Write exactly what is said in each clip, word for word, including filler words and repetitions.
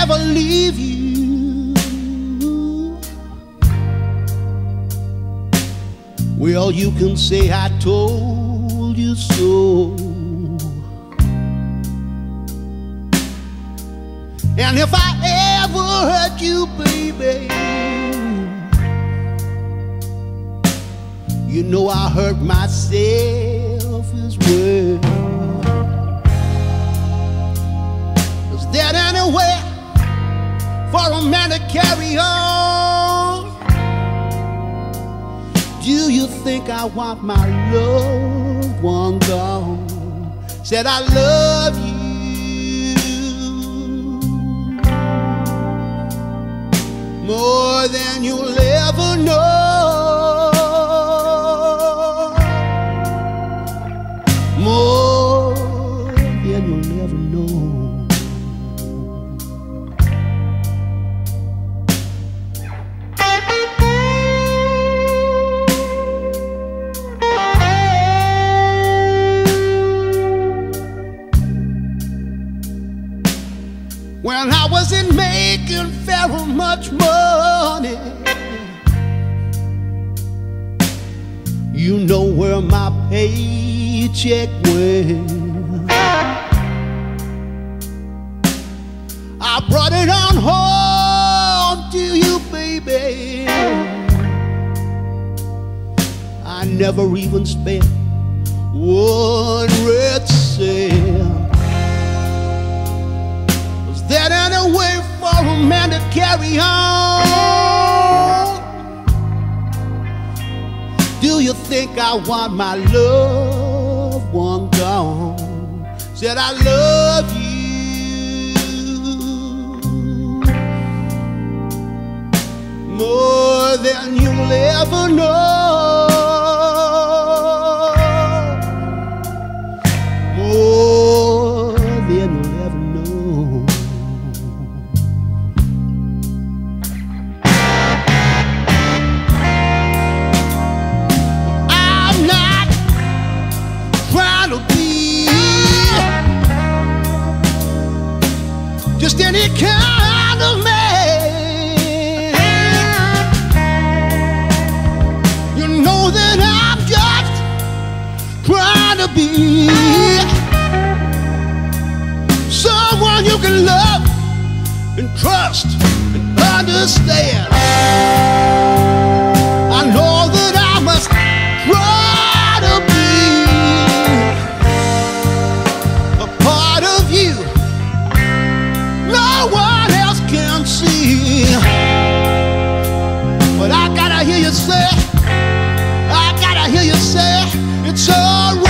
never leave you. Well, you can say I told you so. And if I ever hurt you, baby, you know I hurt myself as well. Is there anywhere for a man to carry on? Do you think I want my loved one gone? Said I love you more than you'll ever know, more than you'll ever know. When I wasn't making very much money, you know where my paycheck went. I brought it on home to you, baby. I never even spent one red cent. Is there any way for a man to carry on? Do you think I want my loved one gone? Said I love you more than you'll ever know, more than you'll ever know. I'm not trying to be just any kind of man. You know that I'm just trying to be someone you can love and trust and understand. I know that I must try to be a part of you no one else can see. But I gotta hear you say, I gotta hear you say, it's alright.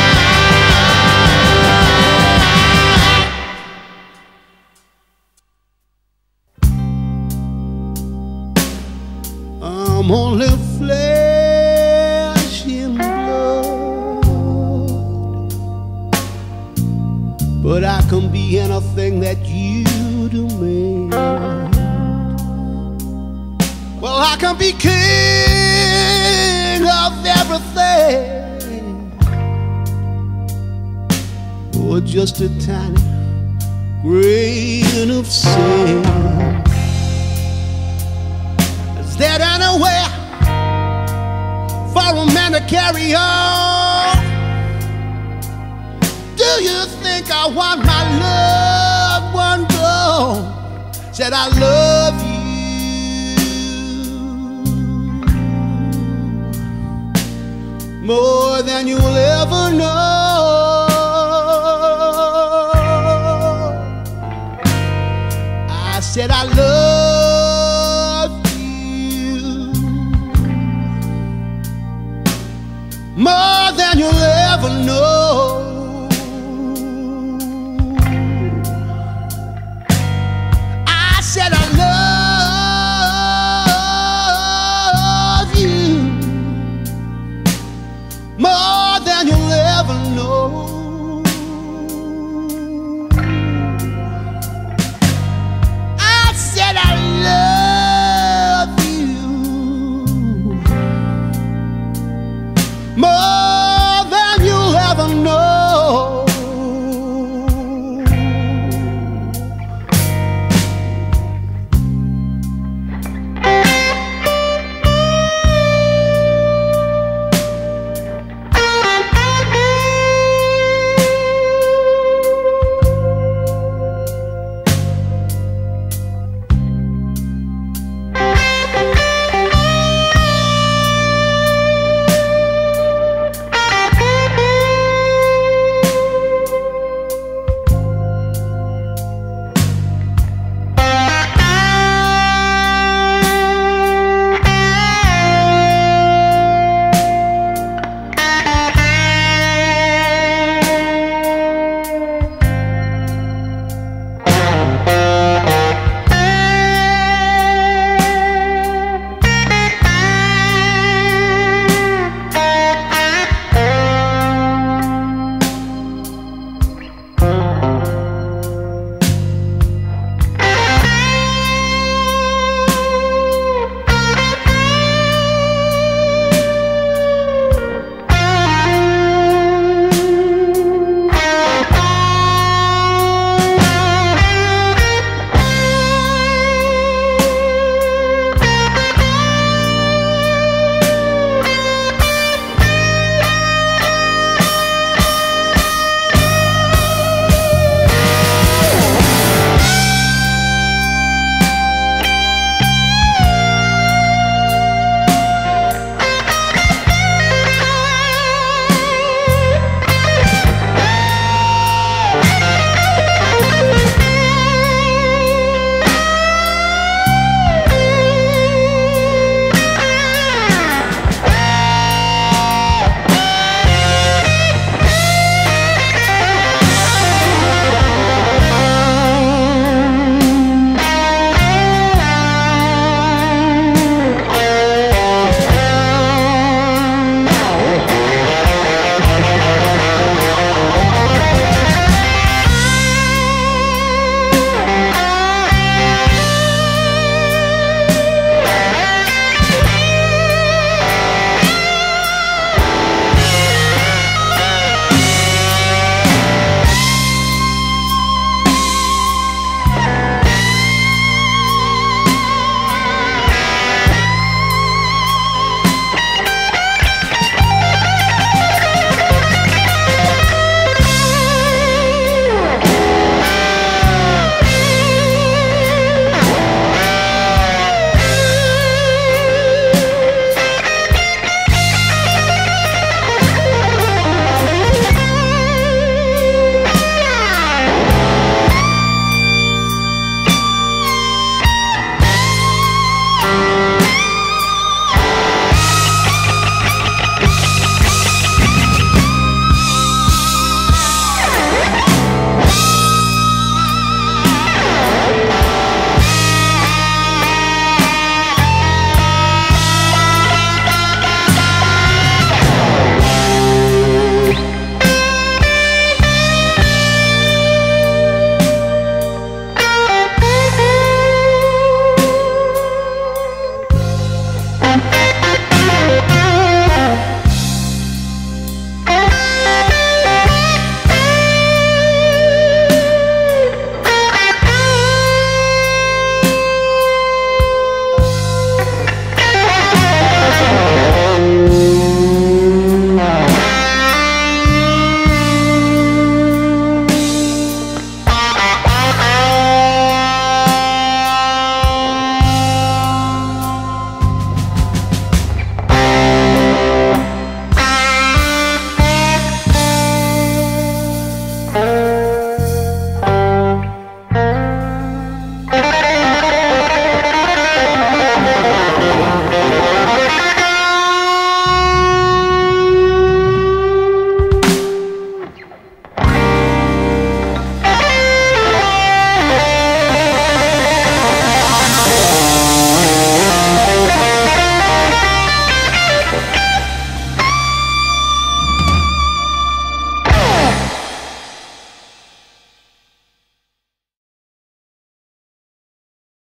I'm only flesh and blood, but I can be anything that you demand. Well, I can be king of everything, or just a tiny grain of sand. Is there anywhere for a man to carry on? Do you think I want my loved one gone? Said I love you more than you'll ever know. I said I love you